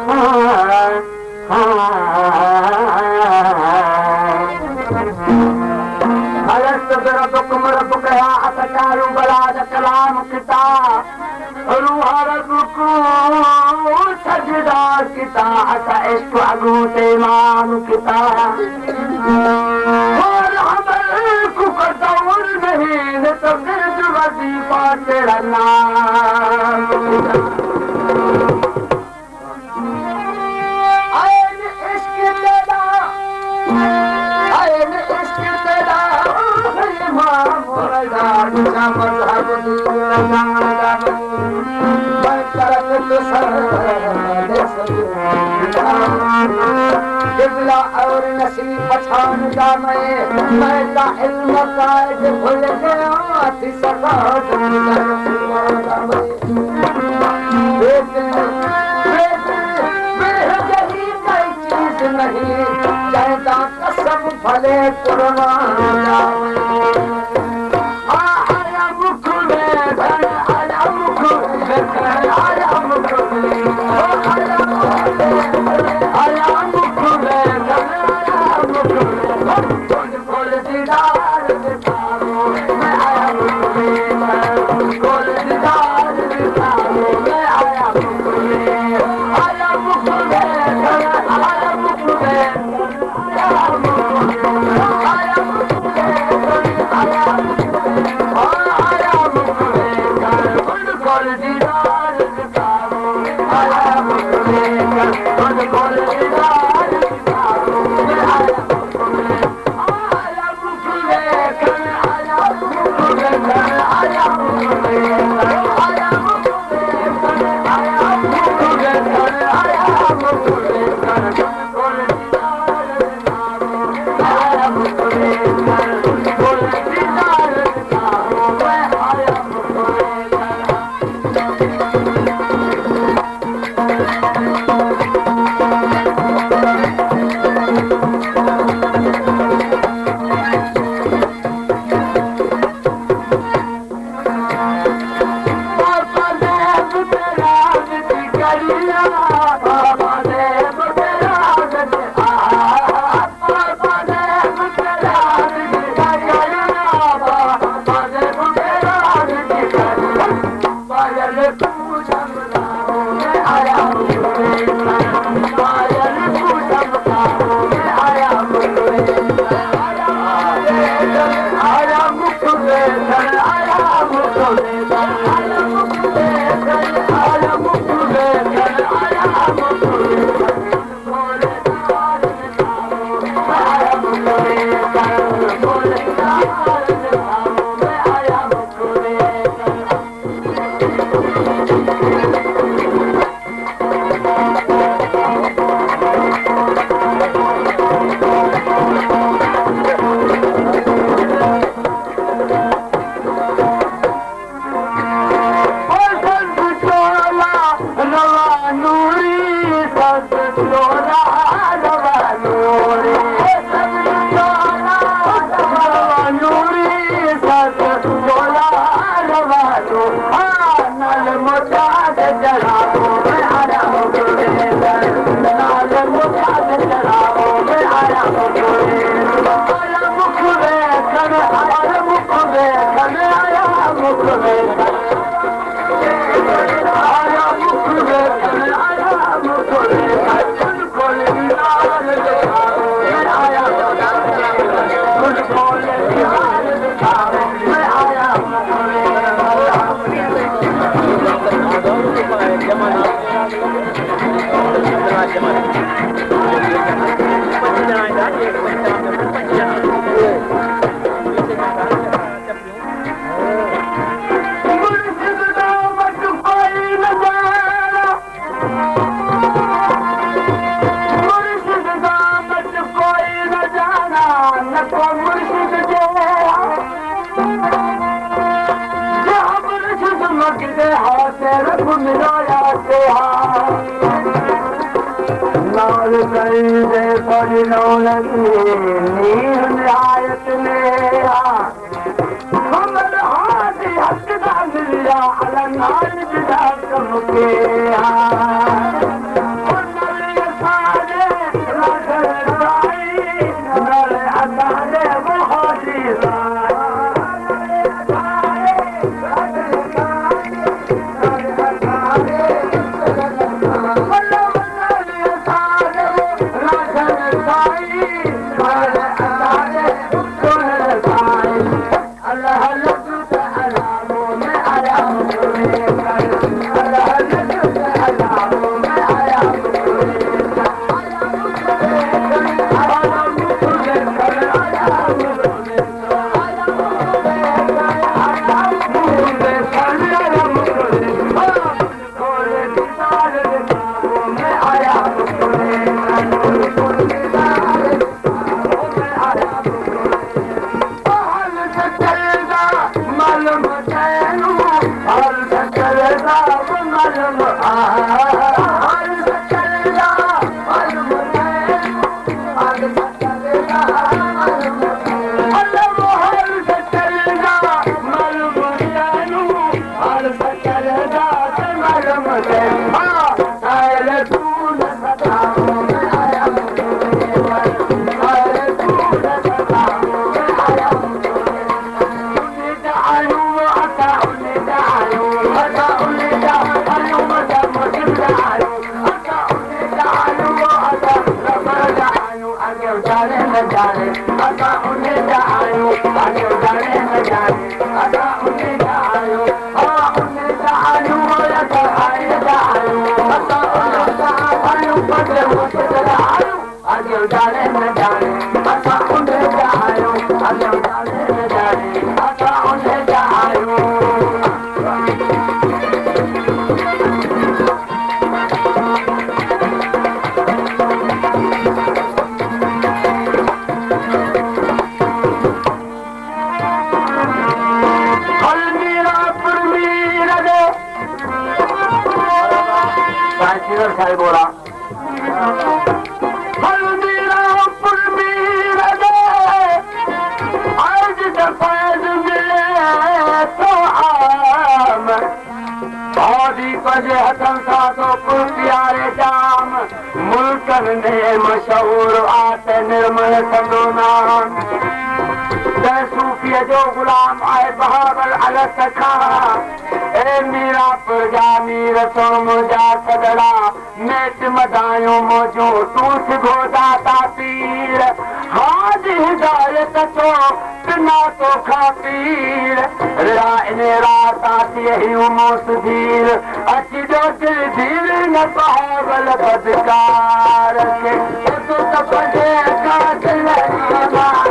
कलाम किता सजदा किता असा इश्क अगू ते मान किता और हमर कुकदौर नहीं न तो गिरद वजीफा तेरा नाम आयन इश्क तेरा इमाम रज़ा का मज़हब किबला और नसीब पछानदा मैं ता इल्म कायद भूल गया थी सकात बेहजही कोई चीज नहीं चाहता कसम भले कुर्बान जावे जाने असां उन जा आहियूं अॼु ॼाणे न जाने असां उन जा आहियूं हा उन जा आहियूं असां आहिनि जा आहियूं असां उन जा आहियूं पद मुश्किल आहियूं अॼु ॼाणे न जाने असां उन जा आहियूं अॼु ॼाणे न जाने असां उन जा आहियूं साईं बोला हल्दीरामपुर मीर दे आज फैज़ मिले तो आम औदी पजे हथन सां तो प्यारे जाम मुल्कन में मशहूर आते निर्मल संदो नाम सूफीअ जो गुलाम आहे बहावल अलॻि खां ए मीरापुर जा मीर सुण मुंहिंजा सदड़ा मेट मदायूं मौजूं तूं सिधो दाता पीर हाज हिदायत तो बिना तोखा पीर रा इन रात आती हियूं मोसदीर अची जो दिल धीर न बहावल बदकार के तूं त पंजे का दिल